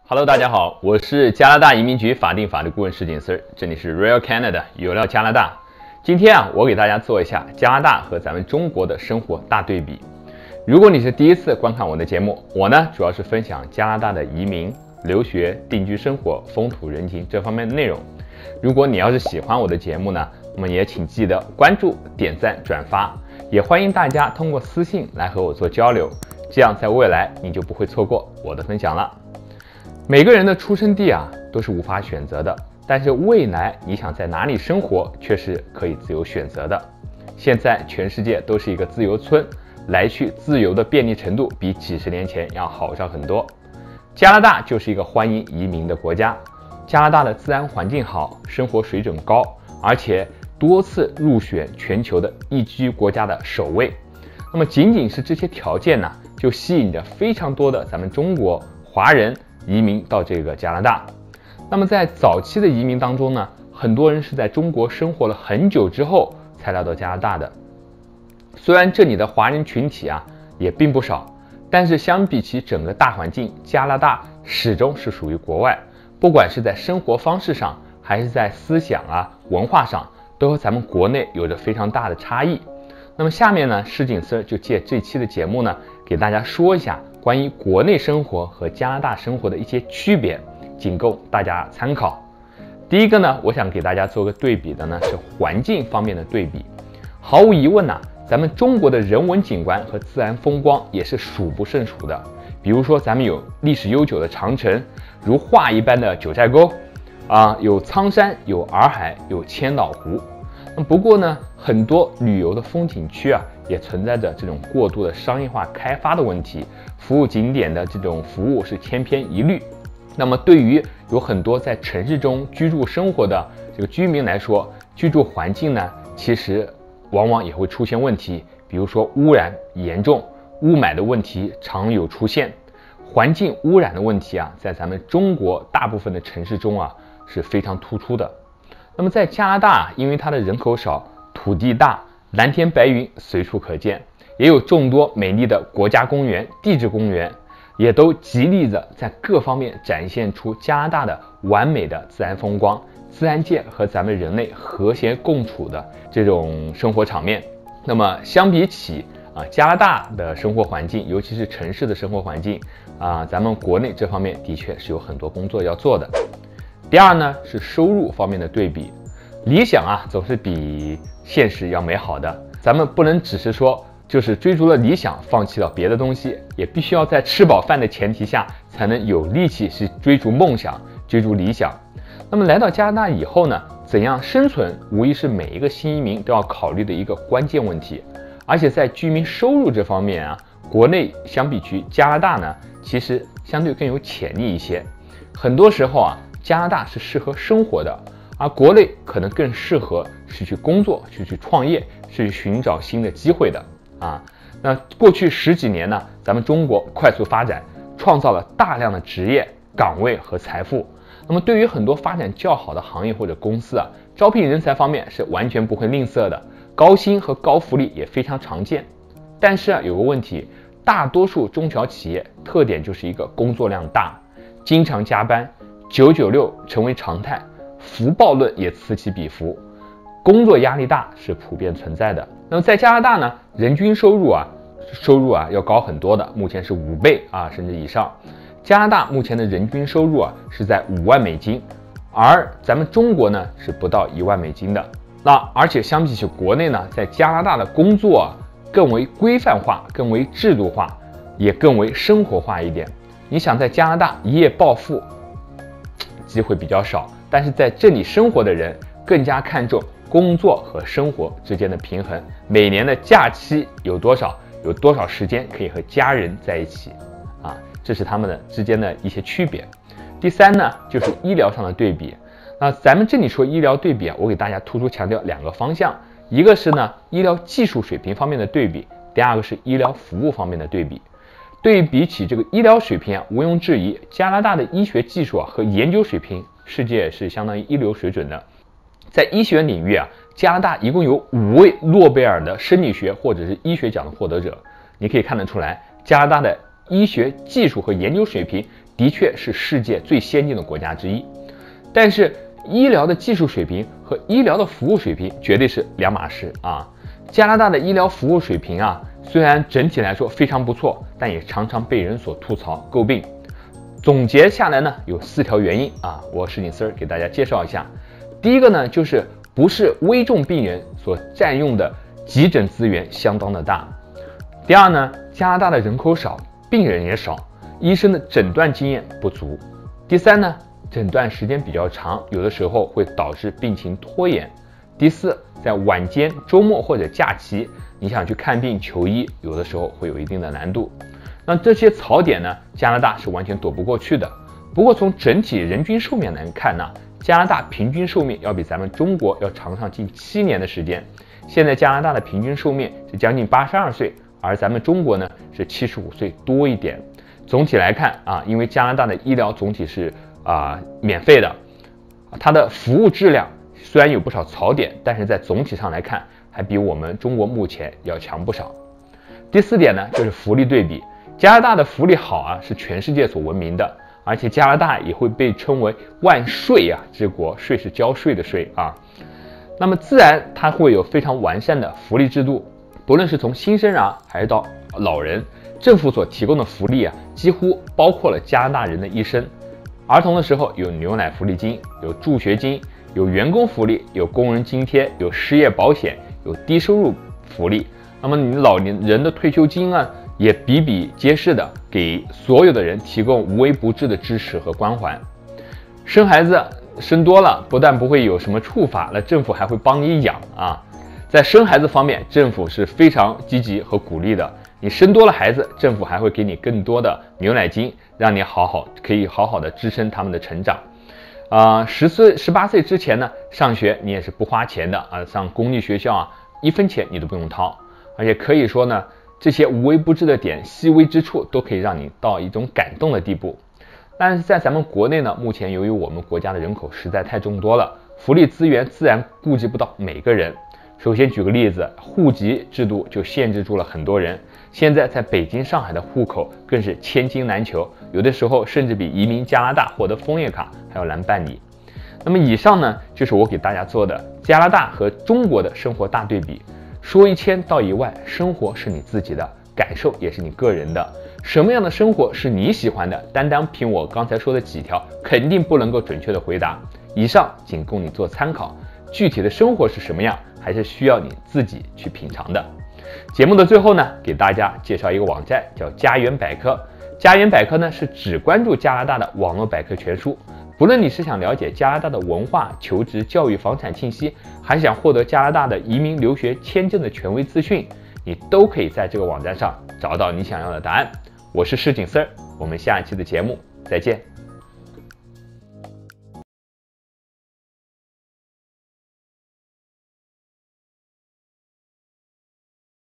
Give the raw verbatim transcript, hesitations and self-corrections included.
Hello， 大家好，我是加拿大移民局法定法律顾问石景森，这里是 Real Canada 有料加拿大。今天啊，我给大家做一下加拿大和咱们中国的生活大对比。如果你是第一次观看我的节目，我呢主要是分享加拿大的移民、留学、定居生活、风土人情这方面的内容。如果你要是喜欢我的节目呢，那么也请记得关注、点赞、转发，也欢迎大家通过私信来和我做交流，这样在未来你就不会错过我的分享了。每个人的出生地啊都是无法选择的，但是未来你想在哪里生活却是可以自由选择的。现在全世界都是一个自由村，来去自由的便利程度比几十年前要好上很多。加拿大就是一个欢迎移民的国家。加拿大的自然环境好，生活水准高，而且多次入选全球的宜居国家的首位。那么仅仅是这些条件呢，就吸引着非常多的咱们中国华人移民到这个加拿大。那么在早期的移民当中呢，很多人是在中国生活了很久之后才来到加拿大的。虽然这里的华人群体啊也并不少，但是相比起整个大环境，加拿大始终是属于国外，不管是在生活方式上，还是在思想啊文化上，都和咱们国内有着非常大的差异。那么下面呢，石景森就借这期的节目呢，给大家说一下关于国内生活和加拿大生活的一些区别，仅供大家参考。第一个呢，我想给大家做个对比的呢，是环境方面的对比。毫无疑问呢，咱们中国的人文景观和自然风光也是数不胜数的。比如说咱们有历史悠久的长城，如画一般的九寨沟啊，有苍山，有洱海，有千岛湖。不过呢，很多旅游的风景区啊，也存在着这种过度的商业化开发的问题，服务景点的这种服务是千篇一律。那么对于有很多在城市中居住生活的这个居民来说，居住环境呢，其实往往也会出现问题，比如说污染严重，雾霾的问题常有出现。环境污染的问题啊，在咱们中国大部分的城市中啊是非常突出的。那么在加拿大，因为它的人口少，土地大，蓝天白云随处可见，也有众多美丽的国家公园、地质公园，也都极力的在各方面展现出加拿大的完美的自然风光，自然界和咱们人类和谐共处的这种生活场面。那么相比起啊加拿大的生活环境，尤其是城市的生活环境啊，咱们国内这方面的确是有很多工作要做的。第二呢，是收入方面的对比。理想啊总是比现实要美好的，咱们不能只是说就是追逐了理想放弃了别的东西，也必须要在吃饱饭的前提下才能有力气去追逐梦想，追逐理想。那么来到加拿大以后呢，怎样生存无疑是每一个新移民都要考虑的一个关键问题。而且在居民收入这方面啊，国内相比于加拿大呢，其实相对更有潜力一些。很多时候啊，加拿大是适合生活的，而国内可能更适合是去工作、去去创业、去寻找新的机会的啊。那过去十几年呢，咱们中国快速发展，创造了大量的职业岗位和财富。那么对于很多发展较好的行业或者公司啊，招聘人才方面是完全不会吝啬的，高薪和高福利也非常常见。但是啊，有个问题，大多数中小企业特点就是一个工作量大，经常加班，九九六成为常态，福报论也此起彼伏，工作压力大是普遍存在的。那么在加拿大呢，人均收入啊，收入啊要高很多的，目前是五倍啊甚至以上。加拿大目前的人均收入啊是在五万美金，而咱们中国呢是不到一万美金的。那而且相比起国内呢，在加拿大的工作啊更为规范化，更为制度化，也更为生活化一点。你想在加拿大一夜暴富，机会比较少，但是在这里生活的人更加看重工作和生活之间的平衡，每年的假期有多少，有多少时间可以和家人在一起啊，这是他们的之间的一些区别。第三呢，就是医疗上的对比。那咱们这里说医疗对比啊，我给大家突出强调两个方向，一个是呢医疗技术水平方面的对比，第二个是医疗服务方面的对比。对比起这个医疗水平啊，毋庸置疑，加拿大的医学技术啊和研究水平，世界是相当于一流水准的。在医学领域啊，加拿大一共有五位诺贝尔的生理学或者是医学奖的获得者，你可以看得出来，加拿大的医学技术和研究水平的确是世界最先进的国家之一，但是医疗的技术水平和医疗的服务水平绝对是两码事啊。加拿大的医疗服务水平啊，虽然整体来说非常不错，但也常常被人所吐槽诟病。总结下来呢，有四条原因啊，我石景森给大家介绍一下。第一个呢，就是不是危重病人所占用的急诊资源相当的大。第二呢，加拿大的人口少，病人也少，医生的诊断经验不足。第三呢，诊断时间比较长，有的时候会导致病情拖延。第四，在晚间、周末或者假期，你想去看病求医，有的时候会有一定的难度。那这些槽点呢，加拿大是完全躲不过去的。不过从整体人均寿命来看呢，加拿大平均寿命要比咱们中国要长上近七年的时间。现在加拿大的平均寿命是将近八十二岁，而咱们中国呢是七十五岁多一点。总体来看啊，因为加拿大的医疗总体是啊、呃、免费的，它的服务质量虽然有不少槽点，但是在总体上来看，还比我们中国目前要强不少。第四点呢，就是福利对比，加拿大的福利好啊，是全世界所闻名的，而且加拿大也会被称为万税啊之国，税是交税的税啊。那么自然它会有非常完善的福利制度，不论是从新生儿还是到老人，政府所提供的福利啊，几乎包括了加拿大人的一生。儿童的时候有牛奶福利金，有助学金，有员工福利，有工人津贴，有失业保险，有低收入福利。那么你老年人的退休金啊，也比比皆是的给所有的人提供无微不至的支持和关怀。生孩子生多了，不但不会有什么处罚，那政府还会帮你养啊。在生孩子方面，政府是非常积极和鼓励的。你生多了孩子，政府还会给你更多的牛奶金，让你好好可以好好的支撑他们的成长。啊、呃，十岁、十八岁之前呢，上学你也是不花钱的啊，上公立学校啊，一分钱你都不用掏，而且可以说呢，这些无微不至的点、细微之处都可以让你到一种感动的地步。但是在咱们国内呢，目前由于我们国家的人口实在太众多了，福利资源自然顾及不到每个人。首先举个例子，户籍制度就限制住了很多人。现在在北京、上海的户口更是千金难求，有的时候甚至比移民加拿大获得枫叶卡还要难办理。那么以上呢，就是我给大家做的加拿大和中国的生活大对比。说一千道一万，生活是你自己的，感受也是你个人的。什么样的生活是你喜欢的？单单凭我刚才说的几条，肯定不能够准确的回答。以上仅供你做参考，具体的生活是什么样，还是需要你自己去品尝的。节目的最后呢，给大家介绍一个网站，叫家园百科。家园百科呢是只关注加拿大的网络百科全书。不论你是想了解加拿大的文化、求职、教育、房产信息，还是想获得加拿大的移民留学签证的权威资讯，你都可以在这个网站上找到你想要的答案。我是石景森，我们下一期的节目再见。